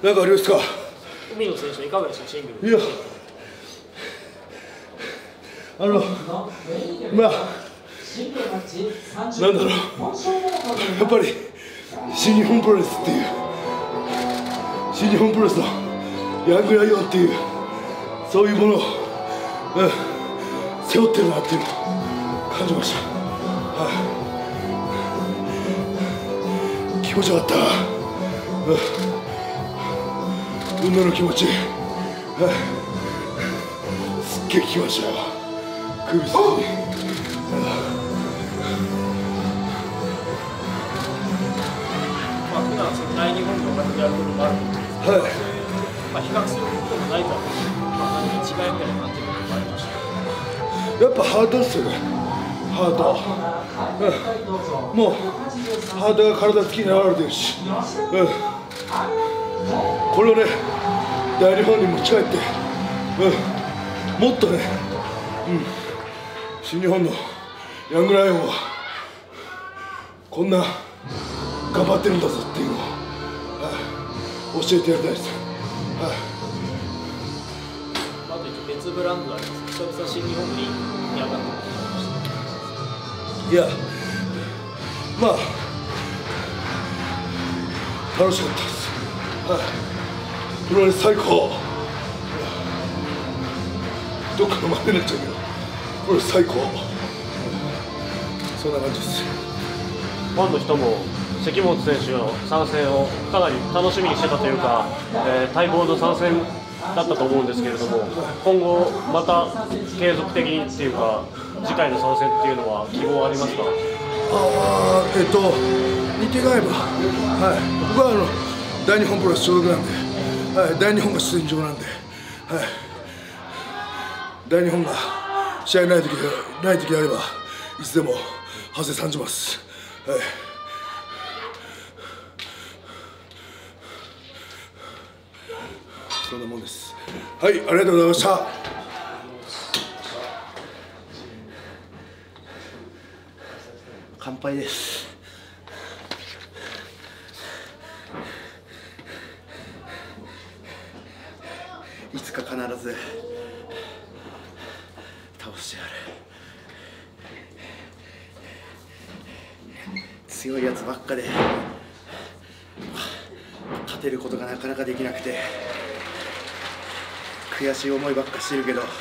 なんかありますか。 海野選手いかがでしたシングル。 いや、まあなんだろう、やっぱり新日本プロレスっていう、新日本プロレスのヤングライオンっていう、そういうものを、背負ってるなっていうのを感じました。気持ちよかった。運動の気持ち、すっげえきましたよ。首筋。 普段その大日本でお金でやることがあると思うんですけど、比較することもないから、何か違いみたいな感じることがありました。 やっぱハートですよね。ハート。もうハートが体つきに現れてるし、これをね、大日本に持ち帰って、もっとね、新日本のヤングライオンはこんな頑張ってるんだぞっていうのを、教えてやりたいです。 あと別ブランドあります。久々新日本に上がっていや、まあ楽しかったです。プロレス最高。どっかの真似になっちゃうけど、プロレス最高。そんな感じです。 ファンの人も関本選手の参戦をかなり楽しみにしてたというか、待望の参戦だったと思うんですけれども、今後また継続的にっていうか、次回の参戦っていうのは希望ありますか。 日程が合えば、僕は大日本プロレス所属なんで、大日本が出演場なんで、大日本が試合ない時あればいつでも発生参じます。そんなもんです。はい、ありがとうございました。 乾杯です。いつか必ず倒してやる。強いやつばっかで勝てることがなかなかできなくて悔しい思いばっかしてるけど、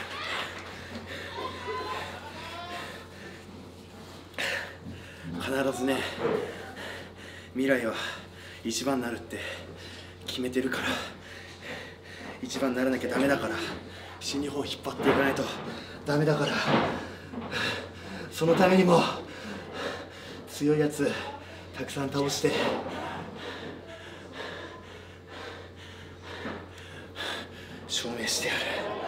必ずね、未来は一番になるって決めてるから、一番にならなきゃダメだから、新日本を引っ張っていかないとダメだから、そのためにも強いやつたくさん倒して証明してやる。